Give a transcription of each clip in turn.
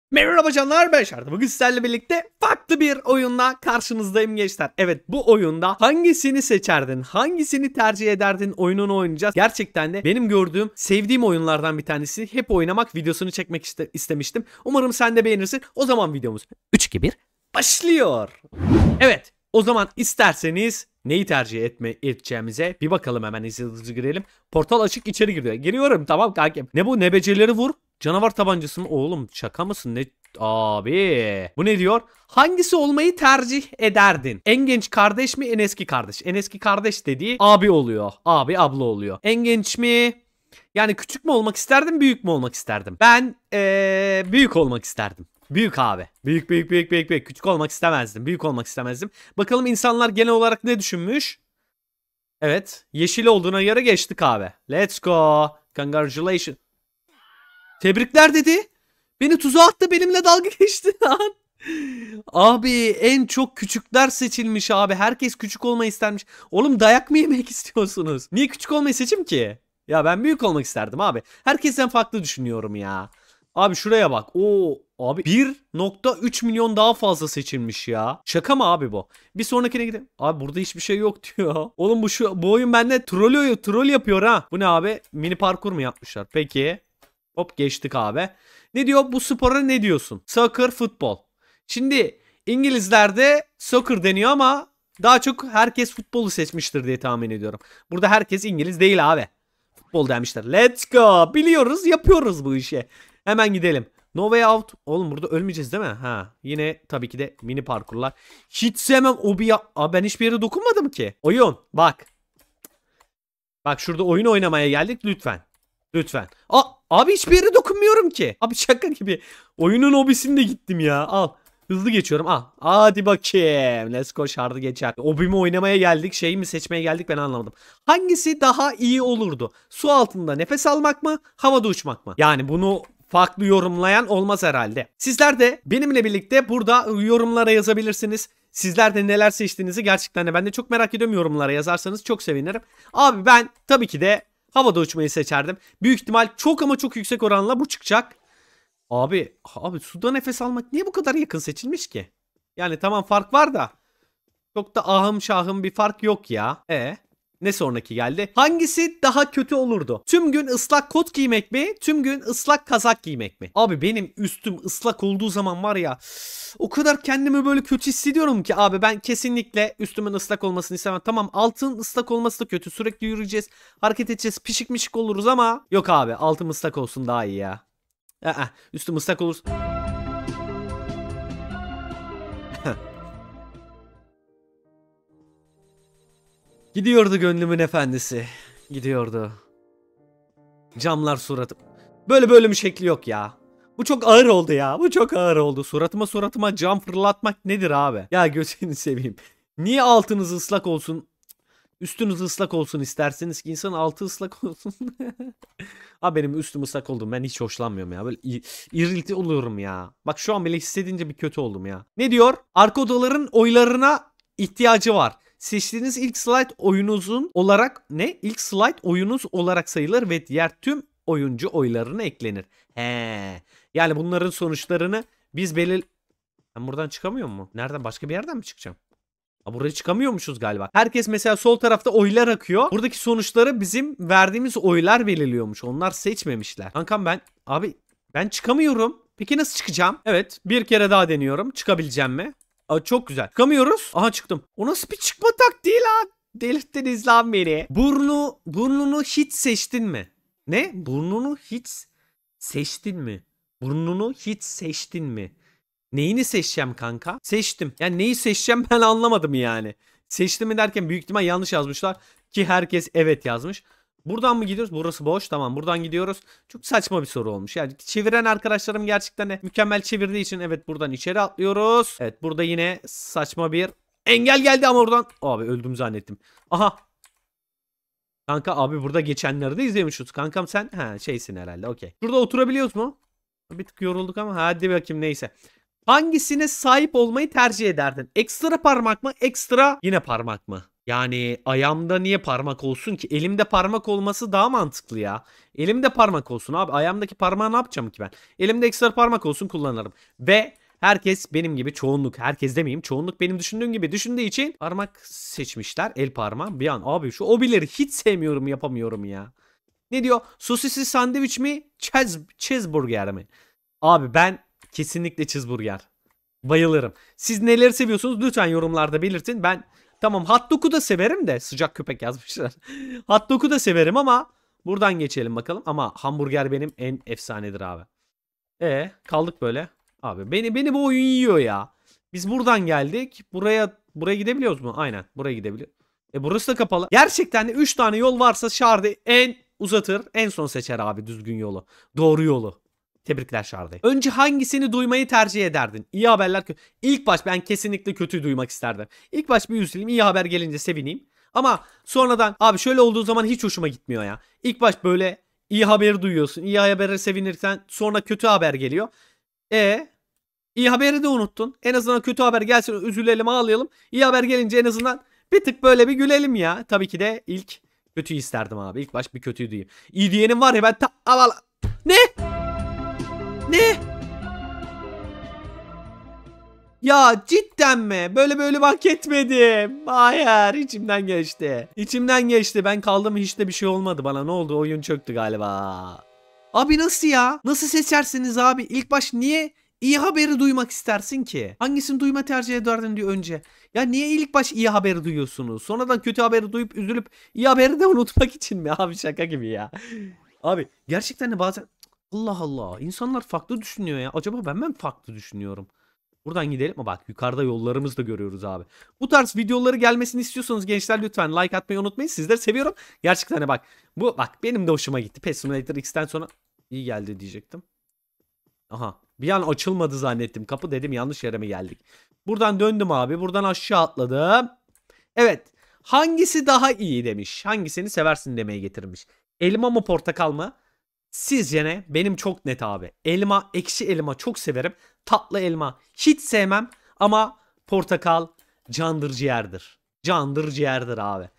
Merhaba canlar, ben Şartı. Bugün sizlerle birlikte farklı bir oyunla karşınızdayım gençler. Evet, bu oyunda hangisini seçerdin, hangisini tercih ederdin oyununu oynayacağız. Gerçekten de benim gördüğüm, sevdiğim oyunlardan bir tanesi. Hep oynamak, videosunu çekmek istemiştim. Umarım sen de beğenirsin. O zaman videomuz 3-2-1 başlıyor. Evet, o zaman isterseniz neyi tercih edeceğimize bir bakalım, hemen hızlı girelim. Portal açık, içeri giriyor. Giriyorum, tamam kankim. Ne bu, ne becerileri vur? Canavar tabancası mı? Oğlum şaka mısın? Ne? Abi. Bu ne diyor? Hangisi olmayı tercih ederdin? En genç kardeş mi, en eski kardeş? En eski kardeş dediği abi oluyor. Abi abla oluyor. En genç mi? Yani küçük mü olmak isterdim, büyük mü olmak isterdim? Ben büyük olmak isterdim. Büyük abi. Büyük büyük büyük büyük büyük. Küçük olmak istemezdim. Büyük olmak istemezdim. Bakalım insanlar genel olarak ne düşünmüş? Evet. Yeşil olduğuna göre geçtik abi. Let's go. Congratulations. Tebrikler dedi. Beni tuzağa attı, benimle dalga geçti lan. Abi en çok küçükler seçilmiş abi. Herkes küçük olmayı istermiş. Oğlum dayak mı yemek istiyorsunuz? Niye küçük olmayı seçim ki? Ya ben büyük olmak isterdim abi. Herkesten farklı düşünüyorum ya. Abi şuraya bak. Oo abi 1,3 milyon daha fazla seçilmiş ya. Şaka mı abi bu? Bir sonrakine gidelim. Abi burada hiçbir şey yok diyor. Oğlum bu oyun bende troll yapıyor ha. Bu ne abi? Mini parkur mu yapmışlar? Peki. Hop geçtik abi. Ne diyor? Bu spora ne diyorsun? Soccer, futbol. Şimdi İngilizlerde soccer deniyor ama daha çok herkes futbolu seçmiştir diye tahmin ediyorum. Burada herkes İngiliz değil abi. Futbol demişler. Let's go. Biliyoruz, yapıyoruz bu işi. Hemen gidelim. No way out. Oğlum burada ölmeyeceğiz değil mi? Ha. Yine tabii ki de mini parkurlar. Hiç sevmem Abi ben hiçbir yere dokunmadım ki. Oyun. Bak. Bak şurada oyun oynamaya geldik lütfen. Lütfen. Abi hiçbir yere dokunmuyorum ki. Abi şaka gibi. Oyunun hobisinde gittim ya. Al. Hızlı geçiyorum. Al. Hadi bakayım. Let's go, şardı geçer. Hobimi oynamaya geldik. Şeyi mi seçmeye geldik, ben anlamadım. Hangisi daha iyi olurdu? Su altında nefes almak mı? Havada uçmak mı? Yani bunu farklı yorumlayan olmaz herhalde. Sizler de benimle birlikte burada yorumlara yazabilirsiniz. Sizler de neler seçtiğinizi gerçekten de ben de çok merak ediyorum, yorumlara yazarsanız çok sevinirim. Abi ben tabii ki de havada uçmayı seçerdim. Büyük ihtimal çok ama çok yüksek oranla bu çıkacak. Abi suda nefes almak niye bu kadar yakın seçilmiş ki? Yani tamam fark var da çok da ahım şahım bir fark yok ya. Ne sonraki geldi? Hangisi daha kötü olurdu? Tüm gün ıslak kot giymek mi? Tüm gün ıslak kazak giymek mi? Abi benim üstüm ıslak olduğu zaman var ya, o kadar kendimi böyle kötü hissediyorum ki abi, ben kesinlikle üstümün ıslak olmasını istemem. Tamam, altın ıslak olması da kötü. Sürekli yürüyeceğiz, hareket edeceğiz, pişik mişik oluruz ama yok abi, altım ıslak olsun daha iyi ya. Üstüm ıslak olur. Gidiyordu gönlümün efendisi. Gidiyordu. Camlar suratım. Böyle bölüm şekli yok ya. Bu çok ağır oldu ya. Bu çok ağır oldu. Suratıma cam fırlatmak nedir abi? Ya gözünü seveyim. Niye altınız ıslak olsun? Üstünüz ıslak olsun isterseniz ki insanın altı ıslak olsun. Abi benim üstüm ıslak oldum. Ben hiç hoşlanmıyorum ya. Böyle irrilti oluyorum ya. Bak şu an bile hissedince bir kötü oldum ya. Ne diyor? Arka odaların oylarına ihtiyacı var. Seçtiğiniz ilk slide oyunuzun olarak İlk slide oyunuz olarak sayılır ve diğer tüm oyuncu oylarına eklenir. Yani bunların sonuçlarını biz Ben buradan çıkamıyor mu? Nereden? Başka bir yerden mi çıkacağım? Buraya çıkamıyormuşuz galiba. Herkes mesela sol tarafta oylar akıyor. Buradaki sonuçları bizim verdiğimiz oylar belirliyormuş. Onlar seçmemişler. Kankam ben çıkamıyorum. Peki nasıl çıkacağım? Evet, bir kere daha deniyorum. Çıkabileceğim mi? Çok güzel. Çıkamıyoruz. Aha çıktım. O nasıl bir çıkma taktiği lan? Delirttiniz lan beni. Burnunu hiç seçtin mi? Ne? Burnunu hiç seçtin mi? Burnunu hiç seçtin mi? Neyini seçeceğim kanka? Seçtim. Yani neyi seçeceğim ben anlamadım yani. Seçtim mi derken büyük ihtimal yanlış yazmışlar. Ki herkes evet yazmış. Buradan mı gidiyoruz? Burası boş. Tamam, buradan gidiyoruz. Çok saçma bir soru olmuş. Yani çeviren arkadaşlarım gerçekten de mükemmel çevirdiği için evet buradan içeri atlıyoruz. Evet, burada yine saçma bir engel geldi ama oradan. Abi öldüm zannettim. Aha. Kanka abi burada geçenleri de izlemişiz. Kankam sen şeysin herhalde, okey. Burada oturabiliyoruz mu? Bir tık yorulduk ama hadi bakayım, neyse. Hangisine sahip olmayı tercih ederdin? Ekstra parmak mı? Ekstra yine parmak mı? Yani ayağımda niye parmak olsun ki? Elimde parmak olması daha mantıklı ya. Elimde parmak olsun abi. Ayağımdaki parmağı ne yapacağım ki ben? Elimde ekstra parmak olsun, kullanırım. Ve herkes benim gibi, çoğunluk, herkes demeyeyim, çoğunluk benim düşündüğüm gibi düşündüğü için parmak seçmişler. El parmağı. Bir an abi şu obileri hiç sevmiyorum, yapamıyorum ya. Ne diyor? Sosisli sandviç mi? Cheeseburger mi? Abi ben kesinlikle cheeseburger. Bayılırım. Siz neleri seviyorsunuz? Lütfen yorumlarda belirtin. Ben tamam, hot dog'u da severim de, sıcak köpek yazmışlar. Hot dog'u da severim ama buradan geçelim bakalım. Ama hamburger benim en efsanedir abi. Kaldık böyle. Abi beni bu oyun yiyor ya. Biz buradan geldik. Buraya gidebiliyoruz mu? Aynen, buraya gidebiliyor. Burası da kapalı. Gerçekten de 3 tane yol varsa Şardı en uzatır, en son seçer abi düzgün yolu. Doğru yolu. Tebrikler Şardı. Önce hangisini duymayı tercih ederdin? İyi haberler kötü. İlk baş ben kesinlikle kötüyü duymak isterdim. İlk baş bir üzüleyim, iyi haber gelince sevineyim. Ama sonradan abi şöyle olduğu zaman hiç hoşuma gitmiyor ya. İlk baş böyle iyi haberi duyuyorsun. İyi habere sevinirsen sonra kötü haber geliyor. İyi haberi de unuttun. En azından kötü haber gelsin, üzülelim, ağlayalım. İyi haber gelince en azından bir tık böyle bir gülelim ya. Tabii ki de ilk kötüyü isterdim abi. İlk baş bir kötüyü duyayım. İyi diyenim var ya, ben Ne? Ne? Ya cidden mi? Böyle hak etmedim. Hayır, içimden geçti. İçimden geçti. Ben kaldım, hiç de bir şey olmadı bana. Ne oldu? Oyun çöktü galiba. Abi nasıl ya? Nasıl seçersiniz abi? İlk baş niye iyi haberi duymak istersin ki? Hangisini duyma tercih ederdin diyor önce. Ya niye ilk baş iyi haberi duyuyorsunuz? Sonradan kötü haberi duyup üzülüp iyi haberi de unutmak için mi? Abi şaka gibi ya. Abi gerçekten de bazen Allah Allah, insanlar farklı düşünüyor ya. Acaba ben mi farklı düşünüyorum? Buradan gidelim mi? Bak yukarıda yollarımızı da görüyoruz abi. Bu tarz videoları gelmesini istiyorsanız gençler lütfen like atmayı unutmayın. Sizleri seviyorum. Gerçekten bak. Bak benim de hoşuma gitti. Pet Simulator X'ten sonra iyi geldi diyecektim. Aha. Bir an açılmadı zannettim. Kapı dedim, yanlış yere mi geldik? Buradan döndüm abi. Buradan aşağı atladım. Evet. Hangisi daha iyi demiş. Hangisini seversin demeye getirmiş. Elma mı portakal mı? Sizce ne? Benim çok net abi. Elma, ekşi elma çok severim. Tatlı elma hiç sevmem. Ama portakal candır ciğerdir. Candır ciğerdir abi.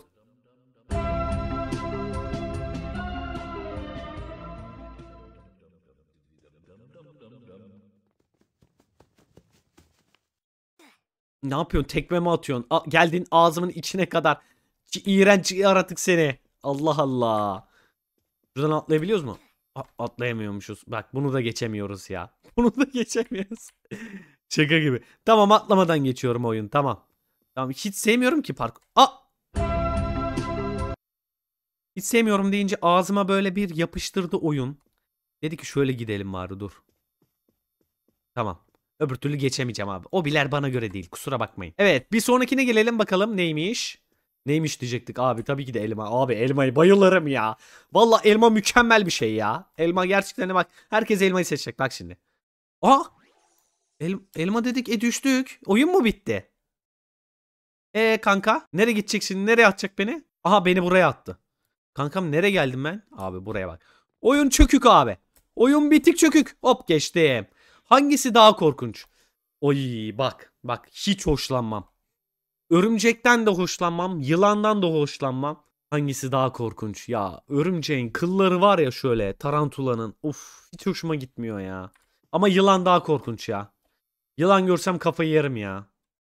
Ne yapıyorsun? Tekme mi atıyorsun? Geldin ağzımın içine kadar. İğrenç yaratık seni. Allah Allah. Buradan atlayabiliyoruz mu? Atlayamıyormuşuz. Bak bunu da geçemiyoruz ya. Bunu da geçemiyoruz. Şaka gibi. Tamam, atlamadan geçiyorum oyun. Tamam. Tamam, hiç sevmiyorum ki park. Hiç sevmiyorum deyince ağzıma böyle bir yapıştırdı oyun. Dedi ki şöyle gidelim bari, dur. Tamam. Öbür türlü geçemeyeceğim abi. O biler bana göre değil. Kusura bakmayın. Evet, bir sonrakine gelelim bakalım neymiş. Neymiş diyecektik abi, tabii ki de elma. Abi elmayı bayılırım ya. Valla elma mükemmel bir şey ya. Elma gerçekten, bak herkes elmayı seçecek bak şimdi. Aa! Elma dedik, düştük. Oyun mu bitti? Kanka nereye gidecek şimdi? Nereye atacak beni? Aha, beni buraya attı. Kankam nereye geldim ben? Abi buraya bak. Oyun çökük abi. Oyun bitik çökük. Hop geçtim. Hangisi daha korkunç? Oy bak. Bak hiç hoşlanmam. Örümcekten de hoşlanmam. Yılandan da hoşlanmam. Hangisi daha korkunç? Ya örümceğin kılları var ya, şöyle tarantulanın. Uf, hiç hoşuma gitmiyor ya. Ama yılan daha korkunç ya. Yılan görsem kafayı yerim ya.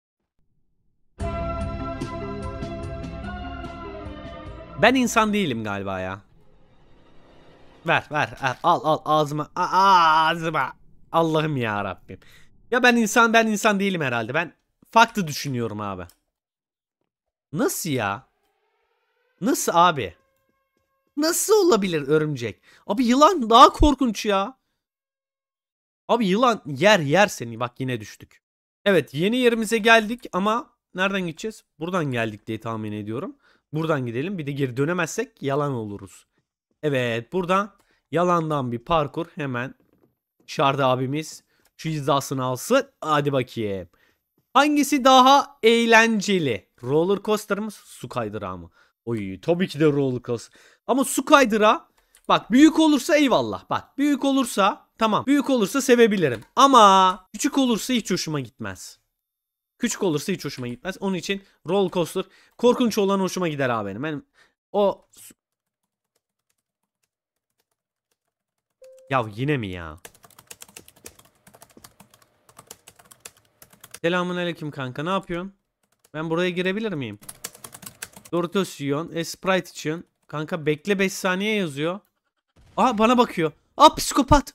Ben insan değilim galiba ya. Ver al ağzıma, ağzıma. Allah'ım ya Rabbim. Ya ben insan değilim herhalde. Ben farklı düşünüyorum abi. Nasıl ya? Nasıl abi? Nasıl olabilir örümcek? Abi yılan daha korkunç ya. Abi yılan yer seni. Bak yine düştük. Evet, yeni yerimize geldik ama nereden gideceğiz? Buradan geldik diye tahmin ediyorum. Buradan gidelim. Bir de geri dönemezsek yalan oluruz. Evet, buradan yalandan bir parkur hemen. Şardı abimiz şu hizasını alsın. Hadi bakayım. Hangisi daha eğlenceli? Roller coaster mı, su kaydırağı mı? Oy tabii ki de roller coaster. Ama su kaydırağı bak, büyük olursa eyvallah. Bak büyük olursa tamam. Büyük olursa sevebilirim. Ama küçük olursa hiç hoşuma gitmez. Küçük olursa hiç hoşuma gitmez. Onun için roller coaster korkunç olan hoşuma gider abi benim. Ben o ya yine mi ya? Selamünaleyküm kanka, ne yapıyorsun? Ben buraya girebilir miyim? Doritos yiyorsun, Sprite içiyorsun. Kanka bekle 5 saniye yazıyor. Aa bana bakıyor. Aa psikopat.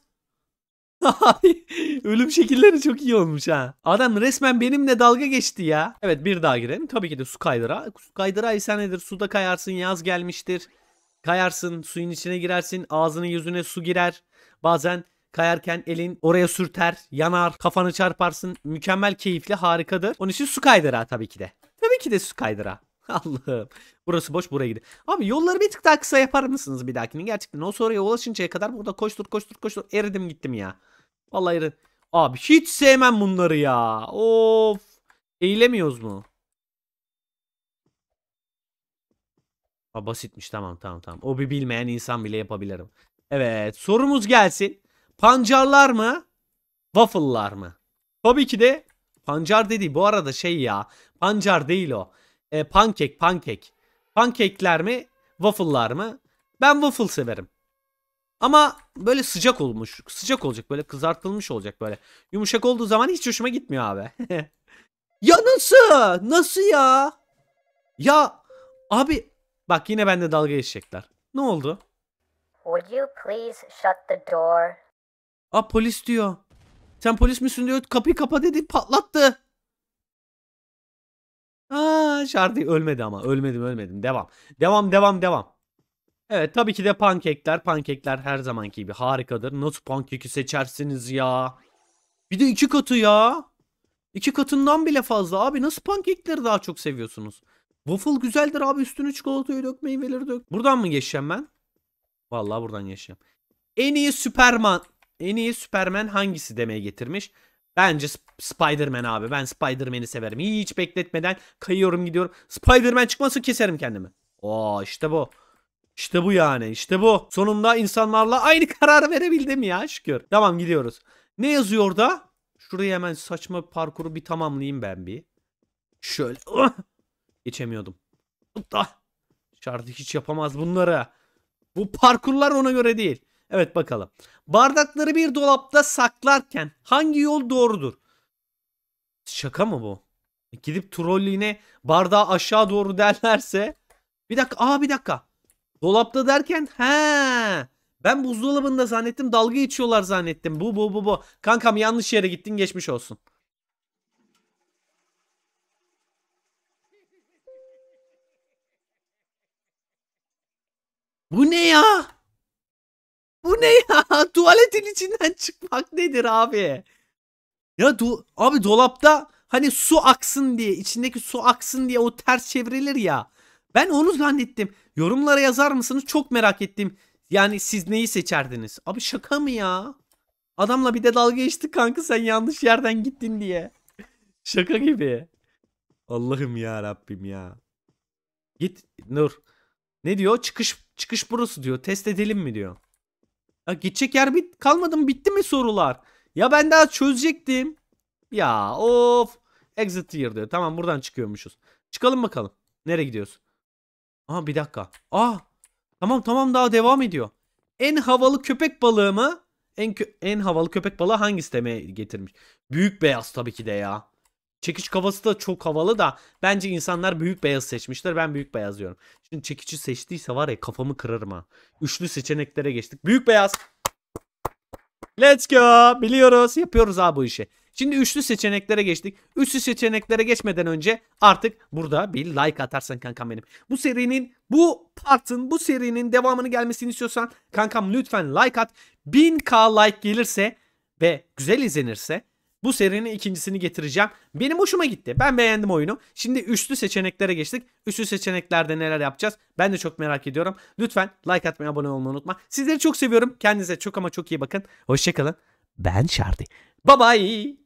Ölüm şekilleri çok iyi olmuş ha. Adam resmen benimle dalga geçti ya. Evet, bir daha girelim. Tabii ki de su kaydıra. Su kaydıra ise nedir? Suda kayarsın, yaz gelmiştir. Kayarsın, suyun içine girersin. Ağzına yüzüne su girer. Bazen kayarken elin oraya sürter, yanar, kafanı çarparsın. Mükemmel, keyifli, harikadır. Onun için su kaydıra tabii ki de. Tabii ki de su kaydıra. Allah'ım. Burası boş, buraya gidelim. Abi yolları bir tık daha kısa yapar mısınız bir dahakine? Gerçekten o soruya ulaşıncaya kadar burada koştur koştur koştur. Eridim gittim ya. Vallahi eridim. Abi hiç sevmem bunları ya. Of. Eğilemiyoruz mu? Ha, basitmiş, tamam tamam tamam. O bir bilmeyen insan bile yapabilirim. Evet, sorumuz gelsin. Pancarlar mı? Waffle'lar mı? Tabii ki de pancar dedi. Bu arada şey ya. Pancar değil o. Pankek. Pankekler mi? Waffle'lar mı? Ben waffle severim. Ama böyle sıcak olmuş. Sıcak olacak, böyle kızartılmış olacak böyle. Yumuşak olduğu zaman hiç hoşuma gitmiyor abi. Ya nasıl? Nasıl ya? Ya abi bak yine bende dalga geçecekler. Ne oldu? Would you please shut the door? Aa polis diyor. Sen polis misin diyor. Kapıyı kapa dedi, patlattı. Aa Şardi ölmedi ama. Ölmedim. Devam. Evet tabii ki de pankekler. Pankekler her zamanki gibi harikadır. Nasıl pankeki seçersiniz ya? Bir de 2 katı ya. 2 katından bile fazla. Abi nasıl pankekleri daha çok seviyorsunuz? Waffle güzeldir abi. Üstüne çikolatayı dök, meyveleri dök. Buradan mı geçeceğim ben? Vallahi buradan geçeceğim. En iyi Superman hangisi demeye getirmiş? Bence Spider-Man abi. Ben Spider-Man'i severim. Hiç bekletmeden kayıyorum gidiyorum. Spider-Man çıkması keserim kendimi. Oo işte bu. İşte bu yani. İşte bu. Sonunda insanlarla aynı kararı verebildim ya, şükür. Tamam, gidiyoruz. Ne yazıyor orada? Şuraya hemen saçma parkuru bir tamamlayayım ben bir. Şöyle. Geçemiyordum. Şarkı hiç yapamaz bunları. Bu parkurlar ona göre değil. Evet bakalım. Bardakları bir dolapta saklarken hangi yol doğrudur? Şaka mı bu? Gidip trollüğüne bardağı aşağı doğru derlerse. Bir dakika. Bir dakika. Dolapta derken ben buzdolabında zannettim, dalga geçiyorlar zannettim. Bu. Kankam yanlış yere gittin, geçmiş olsun. Bu ne ya? Bu ne ya? Tuvaletin içinden çıkmak nedir abi? Ya abi dolapta hani su aksın diye, içindeki su aksın diye o ters çevrilir ya. Ben onu zannettim. Yorumlara yazar mısınız? Çok merak ettim. Yani siz neyi seçerdiniz? Abi şaka mı ya? Adamla bir de dalga geçti kanka, sen yanlış yerden gittin diye. Şaka gibi. Allah'ım ya Rabbim ya. Git Nur. Ne diyor? Çıkış burası diyor. Test edelim mi diyor. Ya gidecek yer kalmadı mı? Bitti mi sorular? Ya ben daha çözecektim. Ya of. Exit here diyor. Tamam, buradan çıkıyormuşuz. Çıkalım bakalım. Nereye gidiyoruz? Aha bir dakika. Tamam daha devam ediyor. En havalı köpek balığı mı? En havalı köpek balığı hangisi demeye getirmiş. Büyük beyaz tabii ki de ya. Çekiç kafası da çok havalı da bence insanlar büyük beyaz seçmişler. Ben büyük beyaz diyorum. Şimdi çekici seçtiyse var ya, kafamı kırarım ha. Üçlü seçeneklere geçtik. Büyük beyaz. Let's go. Biliyoruz. Yapıyoruz abi bu işi. Şimdi üçlü seçeneklere geçtik. Üçlü seçeneklere geçmeden önce artık burada bir like atarsan kankam benim. Bu serinin devamını gelmesini istiyorsan kankam lütfen like at. 1000k like gelirse ve güzel izlenirse bu serinin ikincisini getireceğim. Benim hoşuma gitti. Ben beğendim oyunu. Şimdi üçlü seçeneklere geçtik. Üçlü seçeneklerde neler yapacağız? Ben de çok merak ediyorum. Lütfen like atmayı, abone olmayı unutma. Sizleri çok seviyorum. Kendinize çok ama çok iyi bakın. Hoşçakalın. Ben Şardi. Bye bye.